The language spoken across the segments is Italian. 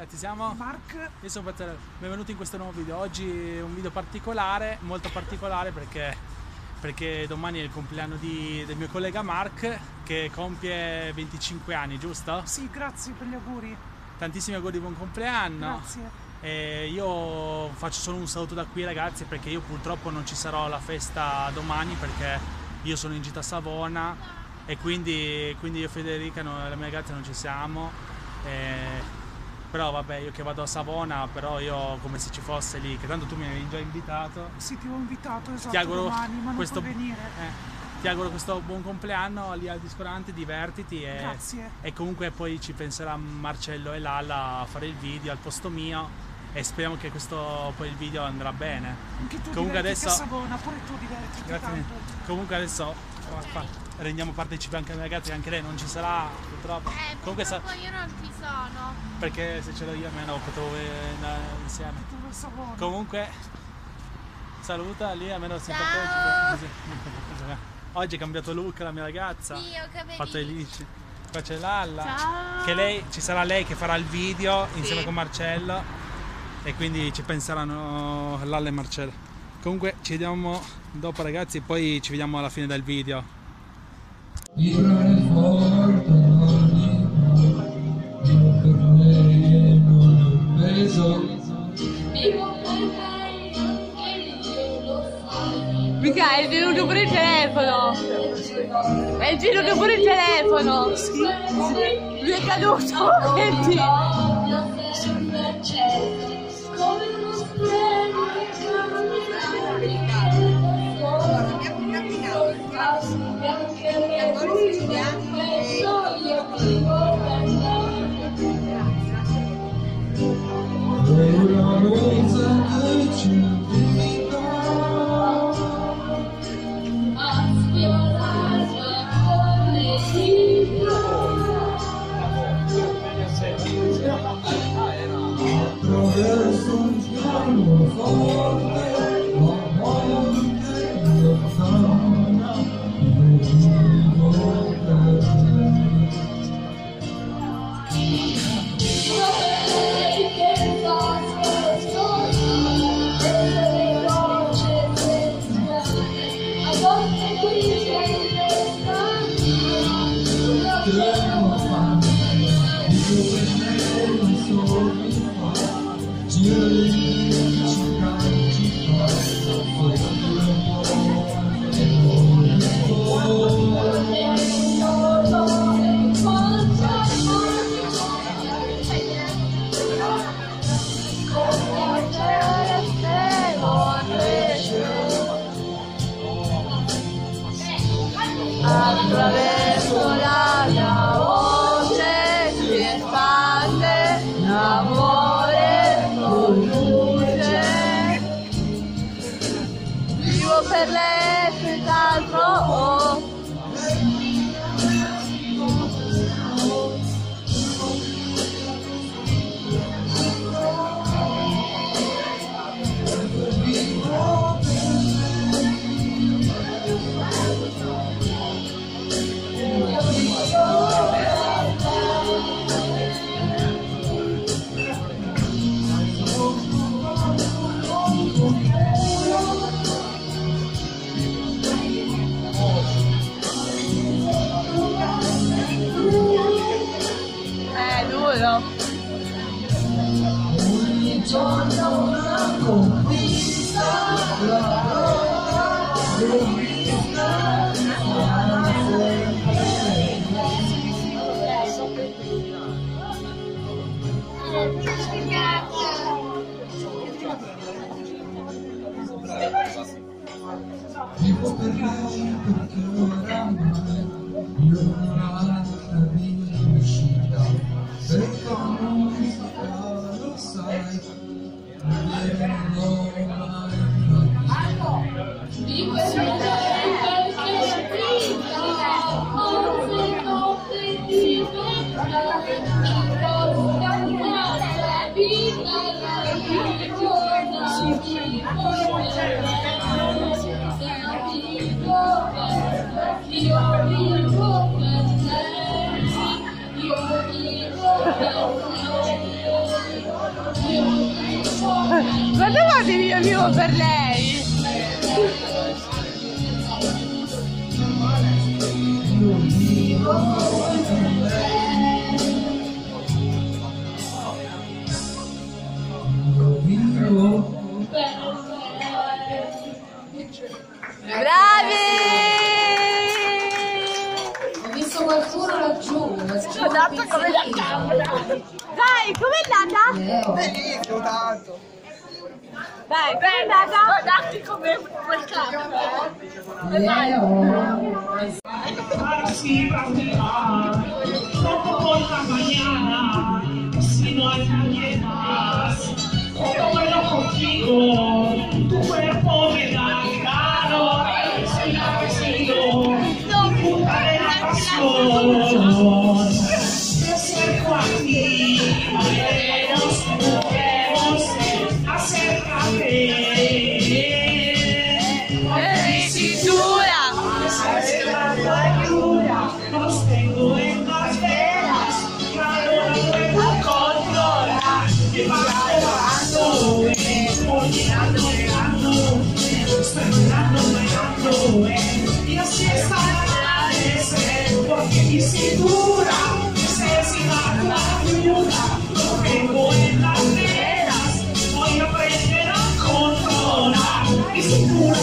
ragazzi, siamo Mark. Io sono Pezzarello. Benvenuti in questo nuovo video. Oggi è un video particolare, molto particolare perché domani è il compleanno del mio collega Mark, che compie 25 anni, giusto? Sì, grazie per gli auguri. Tantissimi auguri di buon compleanno. Grazie. E io faccio solo un saluto da qui, ragazzi, perché io purtroppo non ci sarò alla festa domani perché io sono in gita a Savona e quindi io e Federica, la mia ragazza, non ci siamo. Però vabbè, io che vado a Savona, però io come se ci fosse lì, che tanto tu mi avevi già invitato. Sì, ti ho invitato, esatto, Ti auguro domani, ma non puoi venire. Ti auguro questo buon compleanno lì al ristorante, divertiti Grazie. E comunque poi ci penserà Marcello e Lalla a fare il video al posto mio e speriamo che poi il video andrà bene. Anche tu Comunque divertiti adesso, a Savona, pure tu divertiti grazie tanto. Comunque adesso rendiamo partecipi anche a mia ragazza, che anche lei non ci sarà purtroppo. Comunque io non ci sono. Perché se ce l'ho io almeno potevo andare insieme. Savona. Comunque saluta lì, almeno si Oggi è cambiato look la mia ragazza. Sì, ho capito. Fatto i lisci. Qua c'è Lalla. Ciao. Che ci sarà lei che farà il video insieme con Marcello. E quindi ci penseranno Lalla e Marcello. Comunque ci vediamo dopo, ragazzi, e poi ci vediamo alla fine del video. Mica è venuto pure il telefono. È venuto pure il telefono. Lui è caduto. Senti. Attraverso la mia voce si espande l'amore con luce. Vivo per lei senz'altro. Ogni giorno una conquista, vivo per lei perché oramai io non ho altra vincita, perché musica lo sai, non l'ho mai vivo per lei perché spinta, ogni notte diventa, ci posso cambiare la vita, la giornata, io vivo per lei, io vivo per lei. Quando fate il video vivo per lei? Bravi! Ho visto qualcuno laggiù. Ho dato come la camera. Dai, com'è andata? Benissimo, tanto. Dai, com'è andata? Guardate come quel camera. Así caminar, poco por la mañana, si no hay nadie más. Yo vuelo contigo, tu cuerpo me da calor, soy la vecino, puta de la pasión. Me acerco a ti, moveremos, acércate. Los tengo en las venas, claro, no puedo controlar. Me vas llevando, olvidando, estoy mirando, y así está el amanecer, porque mi cintura necesita tu ayuda. Lo tengo en las venas, voy a aprender a controlar mi cintura.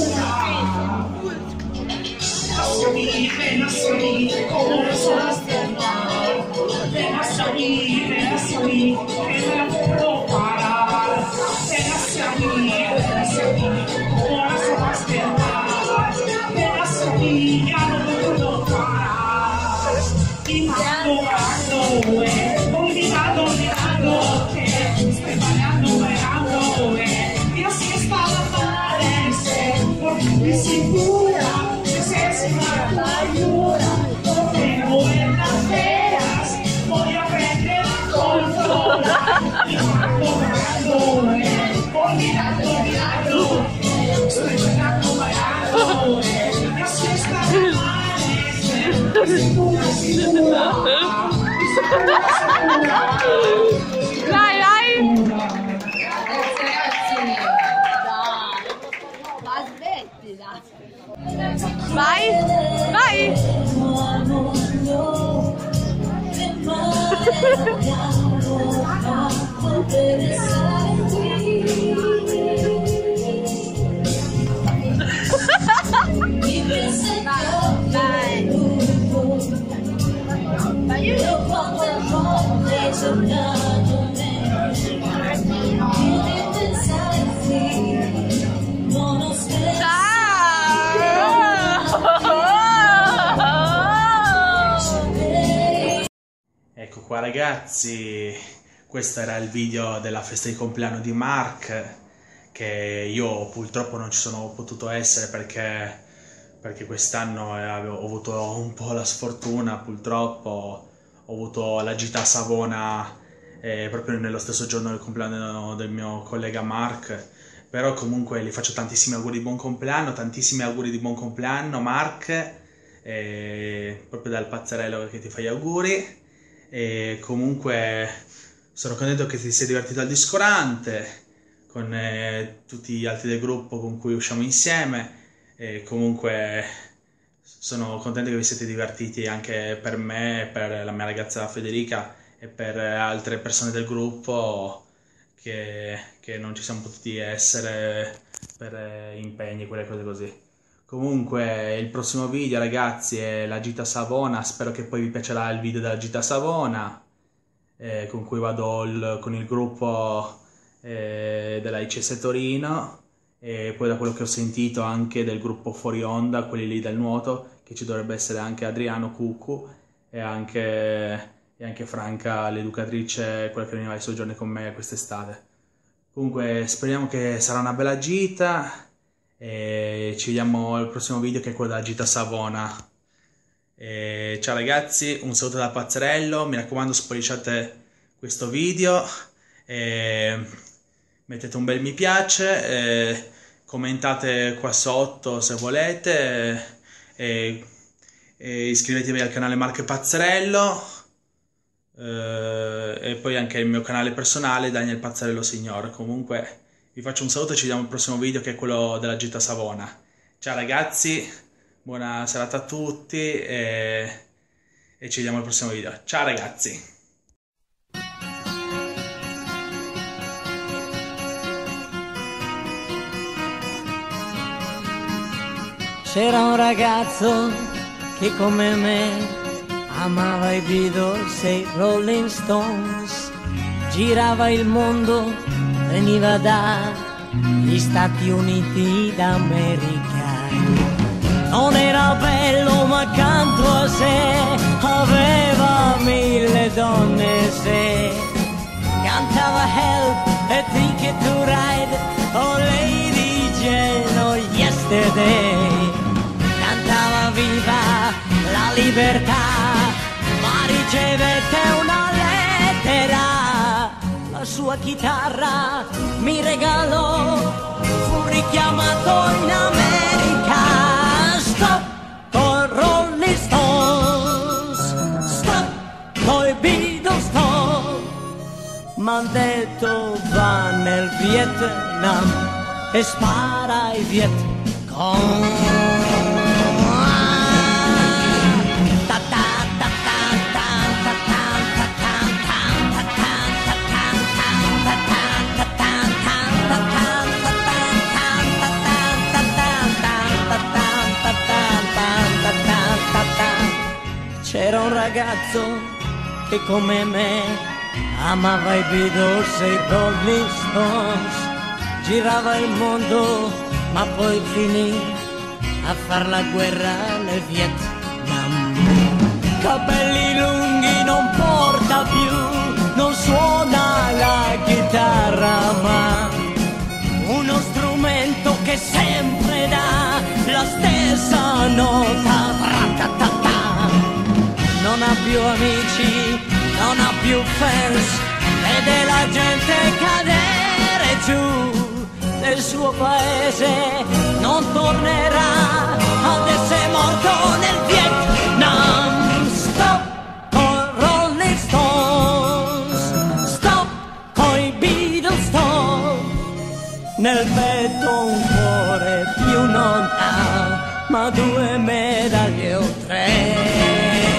Ven hacia mí, como las olas del mar. Ven hacia mí, que no la puedo parar. Ven hacia mí, como las olas del mar. Ven hacia mí, ya no me puedo parar. Y voy mirándote, estoy bailando, y así está el amanecer, porque mi cintura necesita la ayuda. Lo tengo en las venas, voy a aprender a controlar. Y voy mirando, estoy bailando, y así está el amanecer, cintura. Vai, vai! Ma smettila. Vai, vai! Ma io non posso Ecco qua ragazzi, questo era il video della festa di compleanno di Mark, che io purtroppo non ci sono potuto essere perché quest'anno ho avuto un po' la sfortuna, purtroppo ho avuto la gita a Savona proprio nello stesso giorno del compleanno del mio collega Mark, però comunque gli faccio tantissimi auguri di buon compleanno, tantissimi auguri di buon compleanno Mark, proprio dal pazzerello che ti fa gli auguri. E comunque sono contento che ti sia divertito al discorante con tutti gli altri del gruppo con cui usciamo insieme, e comunque sono contento che vi siete divertiti anche per me, per la mia ragazza Federica e per altre persone del gruppo che non ci siamo potuti essere per impegni e quelle cose così. Comunque il prossimo video ragazzi è la gita a Savona, spero che poi vi piacerà il video della gita a Savona, con cui vado con il gruppo della ICS Torino, e poi da quello che ho sentito anche del gruppo Fuori Onda, quelli lì del nuoto, che ci dovrebbe essere anche Adriano Cuccu e anche Franca l'educatrice, quella che veniva ai soggiorni con me quest'estate. Comunque speriamo che sarà una bella gita. E ci vediamo al prossimo video, che è quello della gita a Savona. Ciao ragazzi, un saluto da Pazzerello, mi raccomando spolliciate questo video, mettete un bel mi piace, commentate qua sotto se volete, iscrivetevi al canale Mark Pazzerello, e poi anche il mio canale personale Daniel Pazzarello Signor. Comunque vi faccio un saluto e ci vediamo al prossimo video, che è quello della gita Savona. Ciao ragazzi, buona serata a tutti e ci vediamo al prossimo video. Ciao ragazzi! C'era un ragazzo che come me amava i Beatles e i Rolling Stones, girava il mondo, veniva dagli Stati Uniti d'America. Non era bello ma accanto a sé aveva 1000 donne, se cantava Help e Ticket to Ride, oh Lady Jane, oh Yesterday. Cantava viva la libertà, ma ricevette una lettera. La sua chitarra mi regalò, fu richiamato in America. Stop con Rolling Stones, stop coi Beatles, stop. M'han detto va nel Vietnam e spara ai Vietcong. C'era un ragazzo che come me amava i Beatles e i Rolling Stones, girava il mondo ma poi finì a far la guerra nel Vietnam. Capelli lunghi, non porta più, non suona la chitarra ma uno strumento che sempre dà la stessa nota. Non ha più amici, non ha più fans, vede la gente cadere giù. Nel suo paese non tornerà, adesso è morto nel Vietnam. Stop con Rolling Stones, stop coi Beatles, stop. Nel petto un cuore più non ha, ma 2 medaglie o 3.